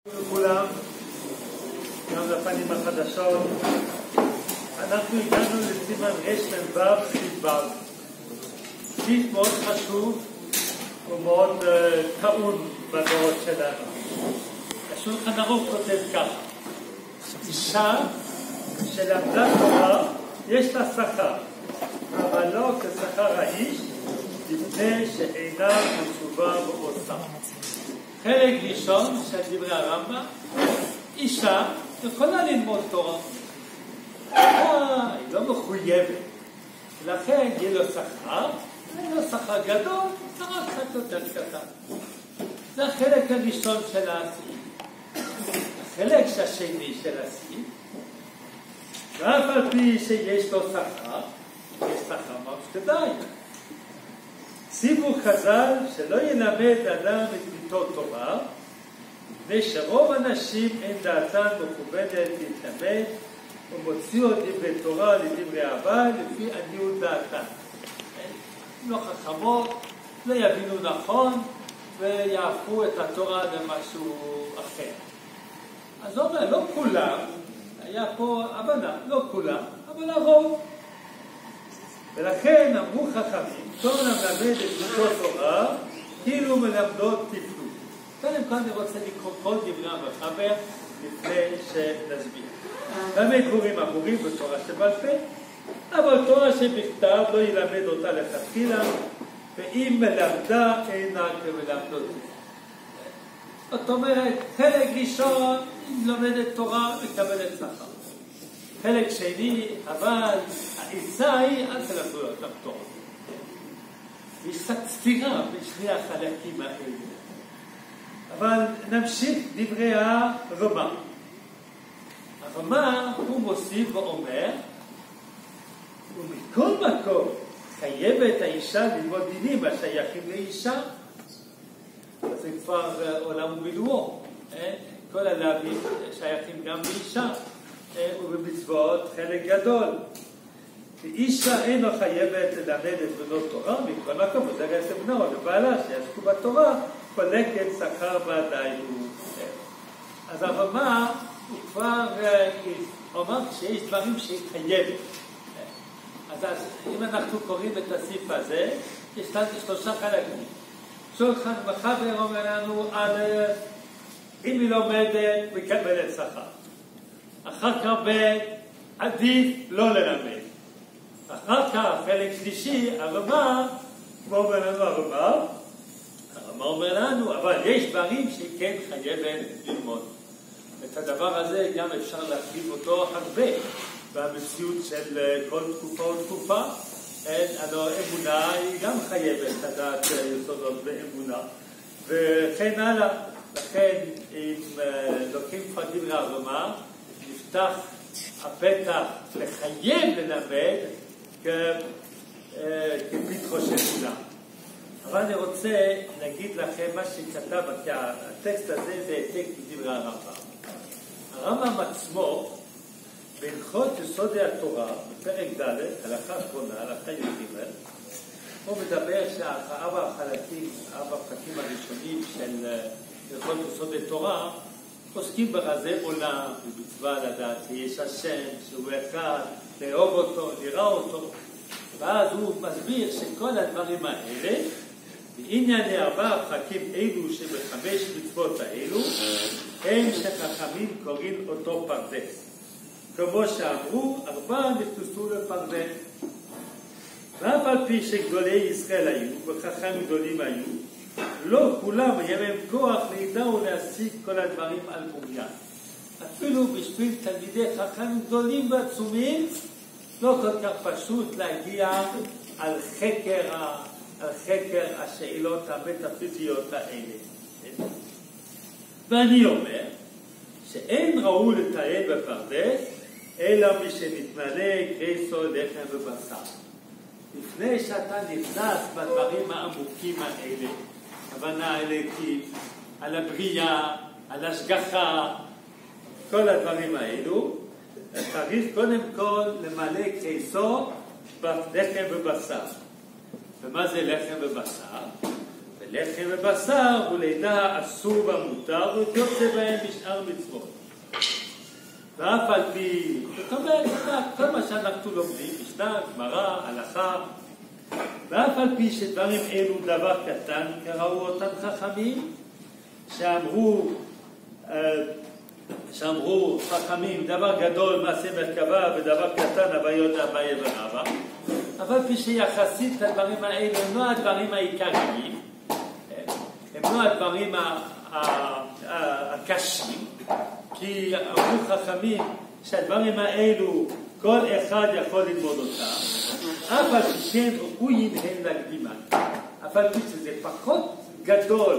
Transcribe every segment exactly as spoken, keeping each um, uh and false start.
לכולם, גם לפנים החדשות. אנחנו הגענו לסימן רמ"ו ס"ו. סעיף מאוד חשוב ומאוד uh, טעון בדורות שלנו. השולחן ערוך כותב ככה: אישה שלמדה תורה יש לה שכר, אבל לא כשכר האיש, לפני שאינה מצווה ועושה. חלק ראשון של דברי הרמב"ם, אישה יכולה ללמוד תורה, היא לא מחויבת, לכן יהיה לו שכר, יהיה לו שכר גדול, שכר קצת יותר קטן. זה החלק הראשון של הסעיף. החלק השני של הסעיף, ואף על פי שיש לו שכר, יש שכר מפקדי. ציוו חז"ל שלא ילמד אדם את מיתות תורה, מפני שרוב אנשים אין דעתם מכוונת להתלמד ומוציאו דברי תורה לדברי הבעל לפי עניות דעתם. הם לא חכמות, לא יבינו נכון ויהפכו את התורה למשהו אחר. אז הוא אומר, לא כולם, היה פה הבנה, לא כולם, אבל הרוב. ולכן אמרו חכמים, תורה מלמד את מיתות תורה, כאילו מלמדות תפלות. קודם כל אני רוצה לקרוא כל דברי המחבר לפני שנסביר. באמת דברים אמורים בתורה שבעל פה, אבל תורה שבכתב לא ילמד אותה לכתחילה, ואם מלמדה אינה כמלמדות תפלות. זאת אומרת, חלק ראשון, אם לומדת תורה, מקבלת שכר. חלק שני, אבל העצה היא, אל תלמדו אותם תורה. יש קצת סתירה בשני החלקים האלה. אבל נמשיך דברי הרמ"א. הרמ"א הוא מוסיף ואומר, ומכל מקום חייבת האישה ללמוד דינים השייכים לאישה. זה כבר עולם ומילואו. כל הלאווים שייכים גם לאישה. ובמצוות חלק גדול. ואישה אינו חייבת ללמד את בנות תורה, מכל מקום, ודרך בנו לבעלה שיעסקו בתורה, חולקת שכר בעדיין. אז הרמ"א הוא כבר אומר שיש דברים שהיא חייבת. אז אם אנחנו קוראים את הסעיף הזה, יש לנו שלושה חלקים. שולחן מחבר אומר לנו, א', אם היא לומדת, מקבלת שכר. אחר כך עדיף לא ללמד. אחר כך חלק שלישי, הרמ"א, כמו אומר לנו הרמ"א, הרמ"א אומר לנו, אבל יש דברים שהיא כן חייבת ללמוד. את הדבר הזה גם אפשר להכיר אותו הרבה במציאות של כל תקופה ותקופה. הלוא אמונה היא גם חייבת לדעת יסודות באמונה, וכן הלאה. לכן אם לוקחים כבר דברי הרמ"א, נפתח הפתח לחייב ללמד כפתחו של כולם. אבל אני רוצה להגיד לכם מה שכתב, כי הטקסט הזה זה העתק מדברי הרמב"ם. הרמב"ם עצמו, בהלכות יסודי התורה, בפרק ד', הלכה אחרונה, הלכה י"ג, הוא מדבר שהארבע החלקים, ארבע הפרקים הראשונים של הלכות יסודי תורה, עוסקים ברזי עולם, במצווה לדעת שיש השם, שהוא אחד, לאהוב אותו, לראה אותו. ואז הוא מסביר שכל הדברים האלה, בענייני ארבע הפרקים אלו שבחמש מצוות האלו, הם שחכמים קוראים אותו פרדס. כמו שאמרו, ארבע נכנסו לפרדס. ואף על פי שגדולי ישראל היו, וחכמים גדולים היו, לא כולם היה להם כוח לידע ולהשיג כל הדברים על בוריים. אפילו בשביל תלמידי חכמים גדולים ועצומים, לא כל כך פשוט להגיע על חקר, על חקר השאלות המטאפיזיות האלה. ואני אומר שאין ראוי לטייל בפרדס, אלא מי שנתמלא קריסו לחם ובשר. לפני שאתה נכנס בדברים העמוקים האלה, הבנה אלוקית, על הבריאה, על השגחה, כל הדברים האלו, צריך קודם כל למלא קיסו לחם ובשר. ומה זה לחם ובשר? ולחם ובשר ולידה אסור ומותר, וכיוצא בהם בשאר מצוות. ואף על פי, זאת אומרת, כל מה שאנחנו לומדים, משנה, גמרא, הלכה, ואף על פי שדברים אלו דבר קטן, קראו אותם חכמים, שאמרו, שאמרו חכמים, דבר גדול, מעשה מרכבה, ודבר קטן, הוויות אביי ורבא. אבל פי שיחסית הדברים האלה הם לא הדברים העיקריים, הם לא הדברים הקשים, כי אמרו חכמים שהדברים האלו כל אחד יכול ללמוד אותם, אף על פי כן ראויים הם להקדימה. אף על פי שזה פחות גדול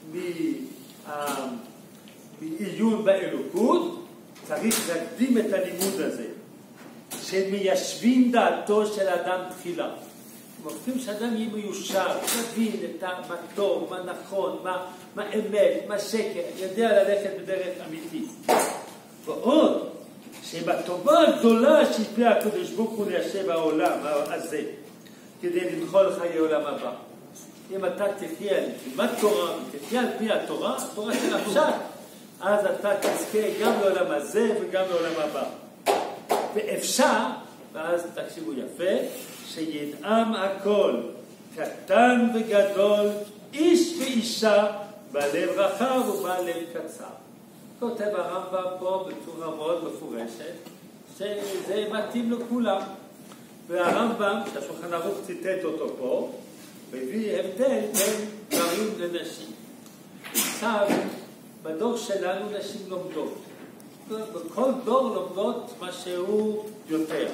מעיון באלוקות, צריך להקדים את הלימוד הזה, שמיישבים דעתו של אדם תחילה. רוצים שאדם יהיה מיושר, תבין את מה טוב, מה נכון, מה, מה אמת, מה שקר, יודע ללכת בדרך אמיתית. ועוד, שבטובה הגדולה שהשפיע הקדוש ברוך הוא ליישב העולם הזה, כדי למחול חיי עולם הבא. אם אתה תחיה על כמעט תורה, תחיה על פי התורה, התורה של הפשט, אז אתה תזכה גם לעולם הזה וגם לעולם הבא. ואפשר, ואז תקשיבו יפה, שידעם הכל, קטן וגדול, איש ואישה, בלב רחב ובעל לב קצר. כותב הרמב"ם פה בצורה מאוד מפורשת, שזה מתאים לכולם. והרמב"ם, שהשולחן ערוך ציטט אותו פה, מביא הבדל בין גברים לנשים. עכשיו, בדור שלנו נשים לומדות. בכל דור לומדות משהו יותר.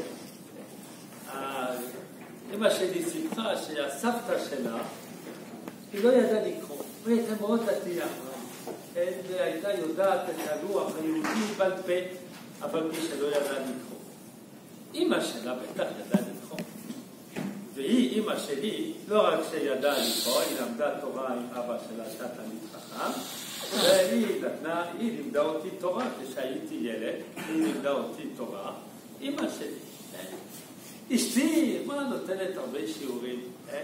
אמא שלי סיפרה שהסבתא שלה, היא לא ידעה לקרוא, היא הייתה מאוד דתייה. הייתה יודעת את הלוח היהודי בעל פה, אבל מי שלא ידעה לקרוא. אמא שלה בטח ידעה לקרוא. והיא, אמא שלי, לא רק שידעה לקרוא, היא למדה תורה עם אבא שלה, שתה תלמיד חכם, והיא נתנה, היא לימדה אותי תורה כשהייתי ילד, היא לימדה אותי תורה, אמא שלי. אשתי, מה נותנת הרבה שיעורים?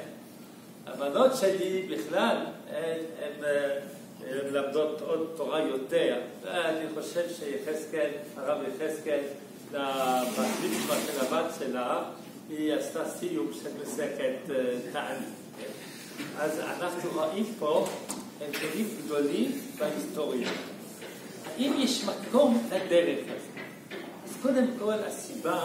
הבנות שלי בכלל, הן למדות עוד תורה יותר. אני חושב שיחזקאל, הרב יחזקאל, במצווה של הבת שלה, היא עשתה סיום של מסכת תענית. אז אנחנו רואים פה הבדלים גדולים בהיסטוריה. האם יש מקום לדרך הזאת? אז קודם כל הסיבה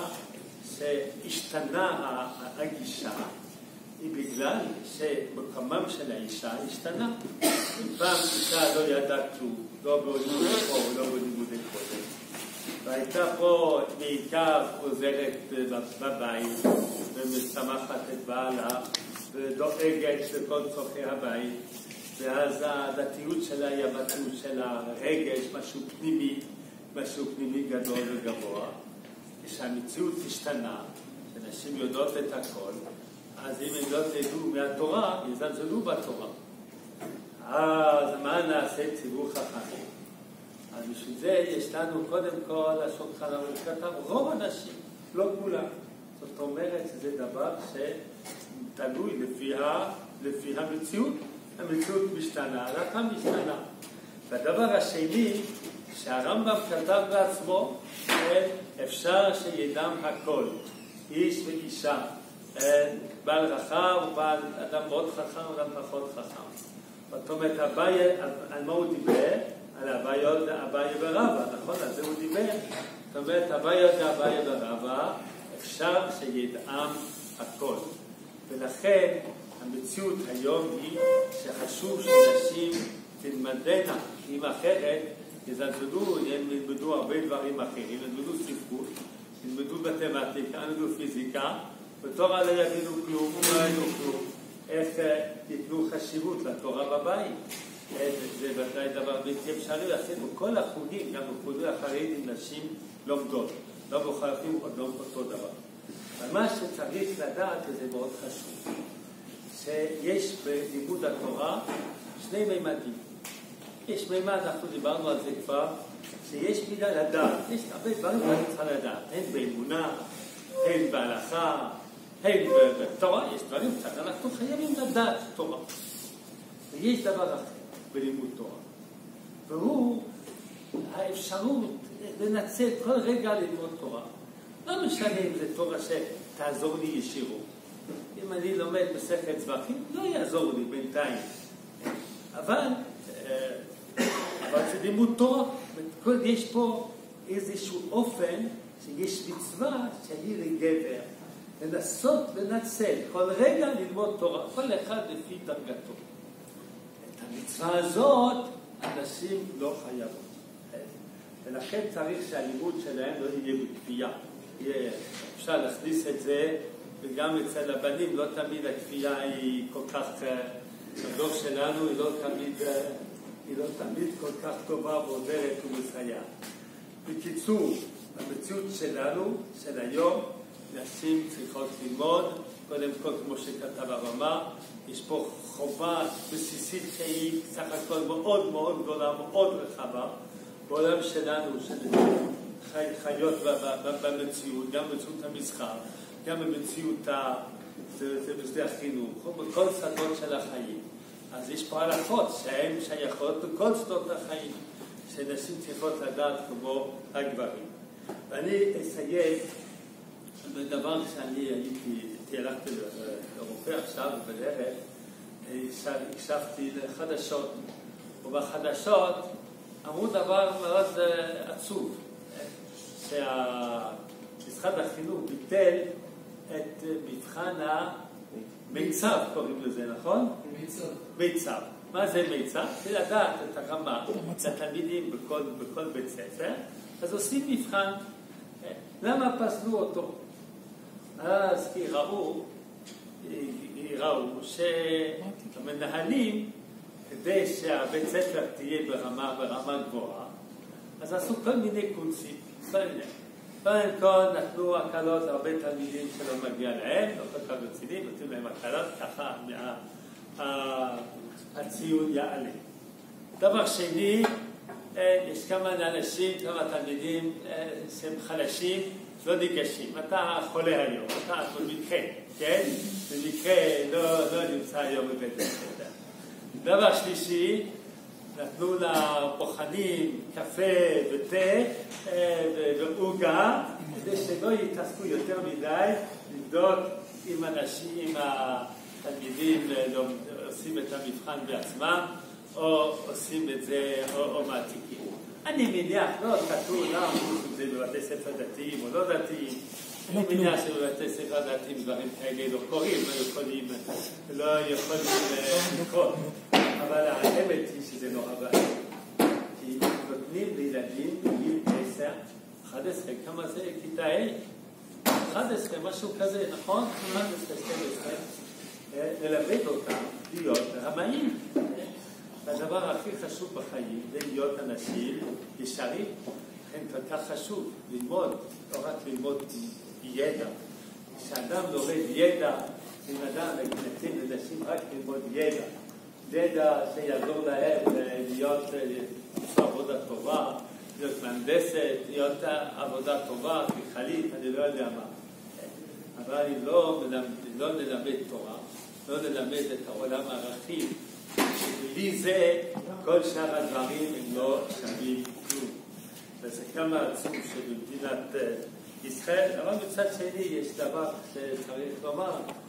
שהשתנה הגישה היא בגלל שמקומם של האישה השתנה. פעם אישה לא ידעה כלום, לא בלימודי פה, לא בלימודי קודם. והייתה פה בעיקר עוזרת בבית, ומשמחת את בעלה, ודואגת לכל צורכי הבית. ואז הדתיות שלה היא הבתיות של הרגש, משהו פנימי, משהו פנימי גדול וגבוה. כשהמציאות השתנה, שנשים יודעות את הכל, אז אם הם לא תדעו מהתורה, יזלזלו בתורה. אז מה נעשה ציבור חכמים? אז בשביל זה יש לנו קודם כל השולחן ערוך כתב רוב אנשים, לא כולם. זאת אומרת שזה דבר שתלוי לפי, לפי המציאות. המציאות משתנה, הלכה משתנה. והדבר השני, שהרמב"ם כתב בעצמו, אפשר שידם הכל, איש ואישה, בעל רחב ובעל אדם מאוד חכם ואדם פחות חכם. זאת אומרת, אביי, על מה הוא דיבר? על אביי, אביי ורבא, נכון? על זה הוא דיבר. זאת אומרת, אביי ואביי ורבא, אפשר שידעם הכל. ולכן, המציאות היום היא שחשוב שנשים תלמדנה, אם אחרת, יזלזלו, הם ילמדו הרבה דברים אחרים, ילמדו ספרות, ילמדו מתמטיקה, ילמדו פיזיקה, בתורה לא יבינו כלום, לא יבינו כלום. איך ייתנו חשיבות לתורה בבית? זה ודאי דבר בלתי אפשרי, עשינו כל החוגים, גם בחוגים החרדים, נשים לומדות, לא מוכרחים עוד לא אותו דבר. אבל מה שצריך לדעת, וזה מאוד חשוב, שיש בלימוד התורה שני מימדים. יש מימד, אנחנו דיברנו על זה כבר, שיש מידה לדעת. יש הרבה דברים שאני צריכה לדעת, הן באמונה, הן בהלכה, הן בתורה, יש דברים קצת, אנחנו חייבים לדעת תורה. ויש דבר אחר בלימוד תורה, והוא האפשרות לנצל כל רגע ללמוד תורה. לא משנה אם זה תורה שתעזור לי ישירות. אם אני לומד מסכת זבחים, לא יעזור לי בינתיים. אבל, אבל זה לימוד תורה. יש פה איזשהו אופן שיש מצווה שהיא לגבר. לנסות לנצל כל רגע ללמוד תורה, כל אחד לפי דרגתו. את המצווה הזאת אנשים לא חייבות. ולכן צריך שהלימוד שלהם לא יהיה בכפייה. אפשר להכניס את זה, וגם אצל הבנים לא תמיד הכפייה היא כל כך, בדור שלנו היא לא תמיד, היא לא תמיד כל כך טובה ועוזרת ומסייעת. בקיצור, במציאות שלנו, של היום, נשים צריכות ללמוד, קודם כל כמו שכתב הרמ"א, יש פה חובה בסיסית שהיא סך הכל מאוד מאוד גדולה, מאוד רחבה, בעולם שלנו, של חיות במציאות, גם במציאות המסחר, גם במציאות בשדה החינוך, בכל שדות של החיים. אז יש פה הלכות שהן שייכות בכל שדות החיים, שנשים צריכות לדעת כמו הגברים. ואני אסיים בדבר שאני הייתי, הלכתי לרופא עכשיו בדרך, הקשבתי לחדשות, ובחדשות אמרו דבר מאוד עצוב, שמשרד החינוך ביטל את מבחן המיצ"ב, קוראים לזה, נכון? מיצ"ב. מיצ"ב. מה זה מיצ"ב? זה לדעת את הרמה של התלמידים בכל, בכל בית ספר, אז עושים מבחן. למה פסלו אותו? אז כי ראו, ראו שהמנהלים, כדי שהבית ספר תהיה ברמה, ברמה גבוהה, אז עשו כל מיני קונסים. קודם כל נתנו הקלות להרבה תלמידים שלא מגיע להם, לא כל כך רציני, נותנים להם הקלות, ככה הציון יעלה. דבר שני, יש כמה אנשים, כמה תלמידים שהם חלשים, לא ניגשים. אתה חולה היום, אתה במקרה, כן? במקרה לא, לא נמצא היום בבית הספר. דבר שלישי, נתנו לבוחנים קפה ותה ועוגה, כדי שלא יתעסקו יותר מדי, לבדוק אם אנשים, אם התלמידים עושים את המבחן בעצמם, או עושים את זה, או, או מעתיקים. אני מניח, לא כתוב, לא אמרו אם זה בבתי ספר דתיים או לא דתיים, אני מניח שבבתי ספר דתיים דברים כאלה לא קורים, לא יכולים, לא יכולים לקרות. אבל האמת היא שזה נורא בעיה. כי נותנים לילדים בגיל עשר, אחת עשרה, כמה זה? כיתה A? אחת עשרה, משהו כזה, נכון? אחת עשרה, שתים עשרה. ללמד אותם להיות רמאים. והדבר הכי חשוב בחיים זה להיות אנשים ישרים. לכן כל כך חשוב ללמוד, לא רק ללמוד ידע. כשאדם לומד ידע, אם אדם נתן לנשים רק ללמוד ידע. ידע שיעזור להם להיות עבודה טובה, להיות מהנדסת, להיות עבודה טובה, כחלית, אני לא יודע מה. אבל אם לא, לא נלמד תורה, לא נלמד את העולם הערכים, בלי זה כל שאר הדברים הם לא שווים כלום. וזה כמה עצוב שבמדינת ישראל, אבל מצד שני יש דבר שצריך לומר,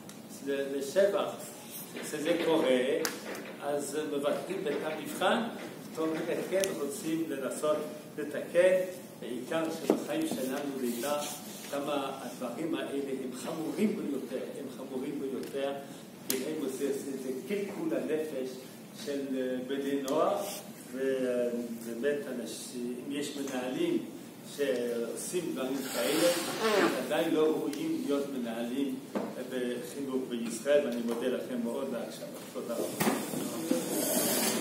לשבח, כשזה קורה, אז מבטלים את המבחן, זאת אומרת, כן רוצים לנסות לתקן, בעיקר שבחיים שלנו לידה, כמה הדברים האלה הם חמורים ביותר, הם חמורים ביותר, כי הם עושים איזה קלקול הנפש של בני נוער, ובאמת אנשים, אם יש מנהלים שעושים דברים כאלה, עדיין לא ראויים להיות מנהלים בחינוך בישראל, ואני מודה לכם מאוד להקשבה. תודה רבה.